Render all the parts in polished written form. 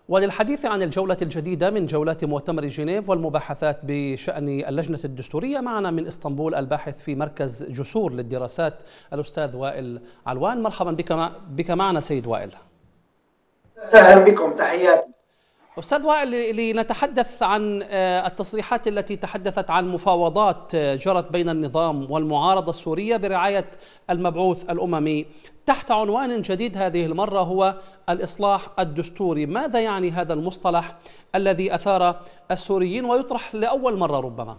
وللحديث عن الجولة الجديدة من جولات مؤتمر جنيف والمباحثات بشأن اللجنة الدستورية، معنا من اسطنبول الباحث في مركز جسور للدراسات الأستاذ وائل علوان. مرحبا بك معنا سيد وائل. أهلا بكم، تحياتي. أستاذ وائل، لنتحدث عن التصريحات التي تحدثت عن مفاوضات جرت بين النظام والمعارضة السورية برعاية المبعوث الأممي تحت عنوان جديد هذه المرة هو الإصلاح الدستوري. ماذا يعني هذا المصطلح الذي أثار السوريين ويطرح لأول مرة ربما؟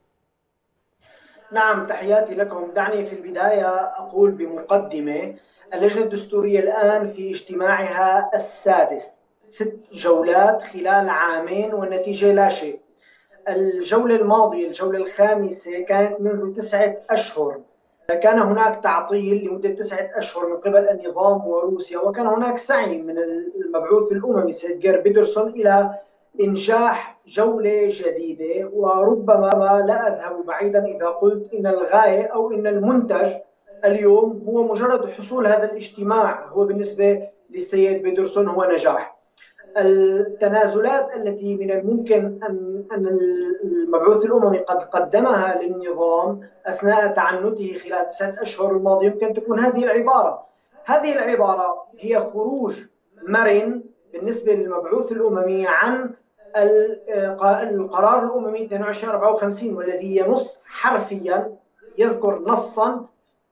نعم، تحياتي لكم. دعني في البداية أقول بمقدمة: اللجنة الدستورية الآن في اجتماعها السادس، 6 جولات خلال عامين والنتيجة لا شيء. الجولة الماضية، الجولة الخامسة، كانت منذ 9 أشهر. كان هناك تعطيل لمدة 9 أشهر من قبل النظام وروسيا، وكان هناك سعي من المبعوث الأممي سيد جير بيترسون إلى إنجاح جولة جديدة. وربما لا أذهب بعيدا إذا قلت إن الغاية أو إن المنتج اليوم هو مجرد حصول هذا الاجتماع، هو بالنسبة للسيد بيترسون هو نجاح. التنازلات التي من الممكن أن المبعوث الأممي قد قدمها للنظام أثناء تعنته خلال 9 أشهر الماضية يمكن تكون هذه العبارة. هذه العبارة هي خروج مرن بالنسبة للمبعوث الأممي عن القرار الأممي 2254، والذي ينص حرفيا، يذكر نصا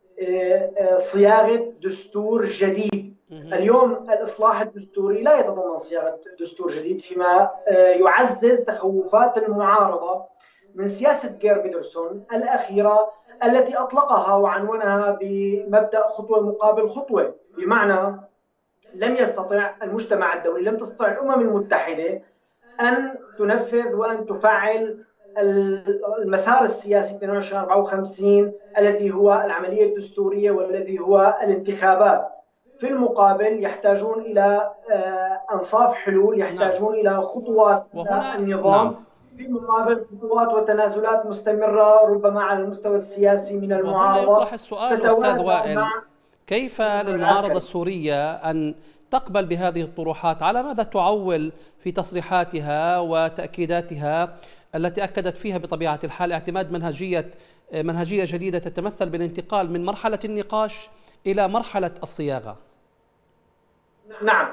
صياغة دستور جديد. اليوم الإصلاح الدستوري لا يتضمن صياغة دستور جديد، فيما يعزز تخوفات المعارضة من سياسة جير بيترسون الأخيرة التي أطلقها وعنونها بمبدأ خطوة مقابل خطوة، بمعنى لم يستطع المجتمع الدولي، لم تستطع الأمم المتحدة أن تنفذ وأن تفعل المسار السياسي 2254 الذي هو العملية الدستورية والذي هو الانتخابات. في المقابل يحتاجون إلى أنصاف حلول، يحتاجون إلى خطوات النظام في مقابل خطوات وتنازلات مستمرة ربما على المستوى السياسي من المعارضة. وهنا يطرح السؤال أستاذ وائل: كيف للمعارضة السورية أن تقبل بهذه الطروحات؟ على ماذا تعول في تصريحاتها وتأكيداتها التي أكدت فيها بطبيعة الحال اعتماد منهجية جديدة تتمثل بالانتقال من مرحلة النقاش إلى مرحلة الصياغة؟ نعم،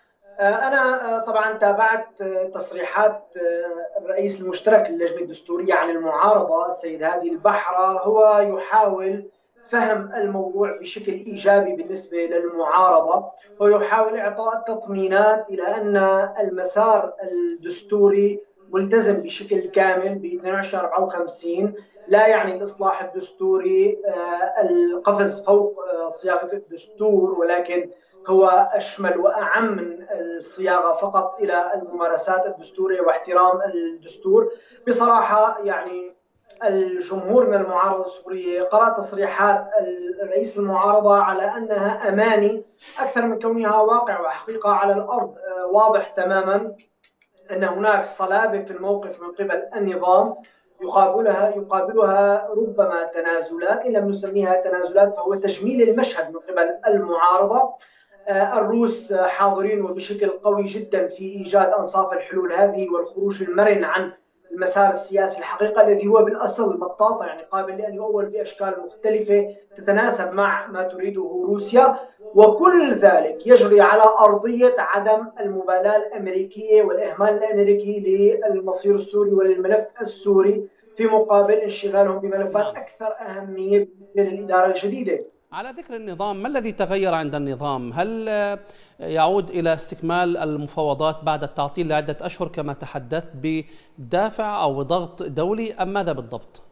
أنا طبعا تابعت تصريحات الرئيس المشترك للجنة الدستورية عن المعارضة السيد هادي البحرة. هو يحاول فهم الموضوع بشكل إيجابي بالنسبة للمعارضة، ويحاول إعطاء تطمينات إلى أن المسار الدستوري ملتزم بشكل كامل ب 2254. لا يعني الإصلاح الدستوري القفز فوق صياغة الدستور، ولكن هو أشمل وأعم من الصياغة فقط إلى الممارسات الدستورية واحترام الدستور. بصراحة يعني الجمهور من المعارضة السورية قرأ تصريحات رئيس المعارضة على أنها أماني أكثر من كونها واقع وحقيقة على الأرض. واضح تماما أن هناك صلابة في الموقف من قبل النظام، يقابلها ربما تنازلات، إن لم نسميها تنازلات فهو تجميل المشهد من قبل المعارضة. الروس حاضرين وبشكل قوي جدا في إيجاد أنصاف الحلول هذه والخروج المرن عن المسار السياسي الحقيقة الذي هو بالأصل مطاطة، يعني قابل لأن يؤول بأشكال مختلفة تتناسب مع ما تريده روسيا. وكل ذلك يجري على أرضية عدم المبالاة الأمريكية والإهمال الأمريكي للمصير السوري وللملف السوري، في مقابل انشغالهم بملفات أكثر أهمية بالنسبة للإدارة الجديدة. على ذكر النظام، ما الذي تغير عند النظام؟ هل يعود إلى استكمال المفاوضات بعد التعطيل لعدة أشهر كما تحدثت بدافع أو ضغط دولي، أم ماذا بالضبط؟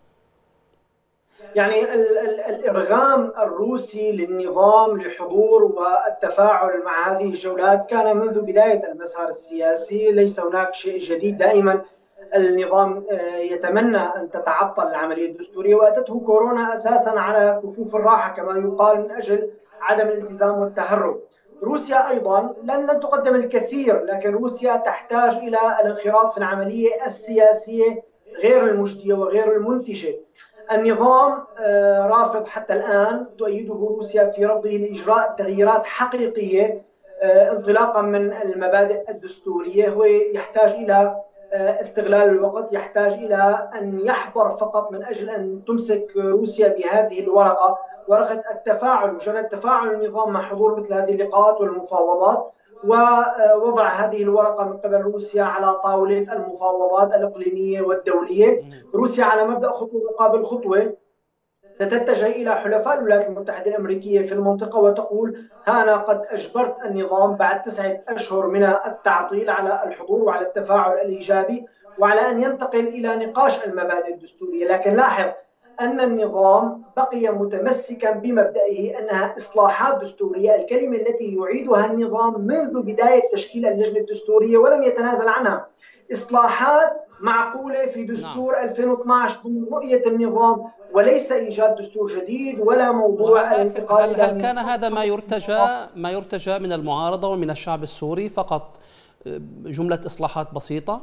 يعني الإرغام الروسي للنظام لحضور والتفاعل مع هذه الجولات كان منذ بداية المسار السياسي، ليس هناك شيء جديد. دائما النظام يتمنى أن تتعطل العملية الدستورية، وأتته كورونا أساسا على كفوف الراحة كما يقال من أجل عدم الالتزام والتهرب. روسيا أيضا لن تقدم الكثير، لكن روسيا تحتاج إلى الانخراط في العملية السياسية غير المجدية وغير المنتجة. النظام رافض حتى الآن، تؤيده روسيا في رفضه لإجراء تغييرات حقيقية انطلاقا من المبادئ الدستورية هو يحتاج إلى استغلال الوقت، يحتاج إلى أن يحضر فقط من أجل أن تمسك روسيا بهذه الورقة، ورقة التفاعل، مجرد تفاعل النظام مع حضور مثل هذه اللقاءات والمفاوضات، ووضع هذه الورقة من قبل روسيا على طاولة المفاوضات الإقليمية والدولية. روسيا على مبدأ خطوة مقابل خطوة ستتجه إلى حلفاء الولايات المتحدة الأمريكية في المنطقة وتقول: ها أنا قد أجبرت النظام بعد 9 أشهر من التعطيل على الحضور وعلى التفاعل الإيجابي وعلى أن ينتقل إلى نقاش المبادئ الدستورية. لكن لاحظ أن النظام بقي متمسكا بمبدئه أنها إصلاحات دستورية، الكلمة التي يعيدها النظام منذ بداية تشكيل اللجنة الدستورية ولم يتنازل عنها. إصلاحات معقولة في دستور 2012 ضمن رؤية النظام، وليس إيجاد دستور جديد ولا موضوع الانتقال. هل كان هذا ما يرتجى من المعارضة ومن الشعب السوري، فقط جملة إصلاحات بسيطة؟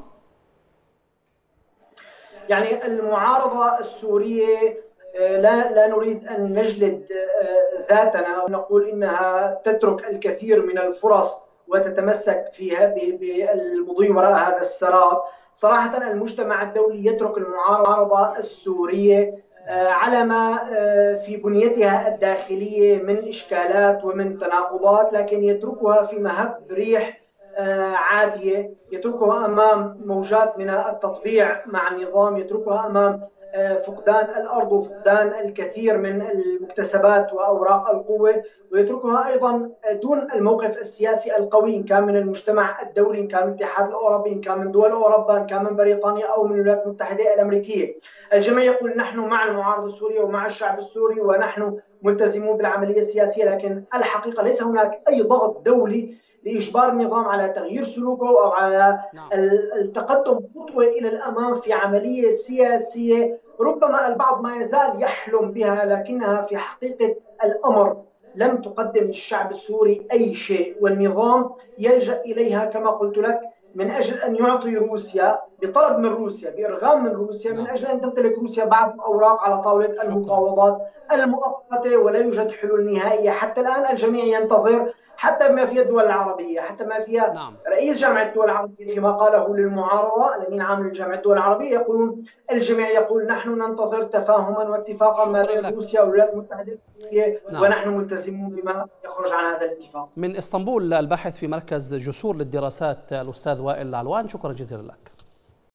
يعني المعارضة السورية لا نريد أن نجلد ذاتنا ونقول إنها تترك الكثير من الفرص وتتمسك فيها بالمضي وراء هذا السراب. صراحة المجتمع الدولي يترك المعارضة السورية على ما في بنيتها الداخلية من إشكالات ومن تناقضات، لكن يتركها في مهب ريح عادية، يتركها أمام موجات من التطبيع مع النظام، يتركها أمام فقدان الأرض وفقدان الكثير من المكتسبات وأوراق القوة، ويتركها أيضا دون الموقف السياسي القوي، إن كان من المجتمع الدولي، إن كان من الاتحاد الأوروبي، إن كان من دول أوروبا، إن كان من بريطانيا أو من الولايات المتحدة الأمريكية. الجميع يقول نحن مع المعارضة السورية ومع الشعب السوري ونحن ملتزمون بالعملية السياسية، لكن الحقيقة ليس هناك أي ضغط دولي لإجبار النظام على تغيير سلوكه أو على التقدم خطوة إلى الأمام في عملية سياسية ربما البعض ما يزال يحلم بها، لكنها في حقيقة الأمر لم تقدم للشعب السوري أي شيء، والنظام يلجأ إليها كما قلت لك من أجل أن يعطي روسيا، بطلب من روسيا، بإرغام من روسيا، من أجل أن تمتلك روسيا بعض الأوراق على طاولة المفاوضات المؤقتة، ولا يوجد حلول نهائية. حتى الآن الجميع ينتظر، حتى ما فيها الدول العربية، حتى ما فيها رئيس جامعة الدول العربية فيما قاله للمعارضة الأمين عام لجامعة الدول العربية، يقولون الجميع يقول نحن ننتظر تفاهما واتفاقا ما بين روسيا والولايات المتحدة الأمريكية ونحن ملتزمون بما يخرج عن هذا الاتفاق. من اسطنبول الباحث في مركز جسور للدراسات الأستاذ وائل العلوان، شكرا جزيلا لك.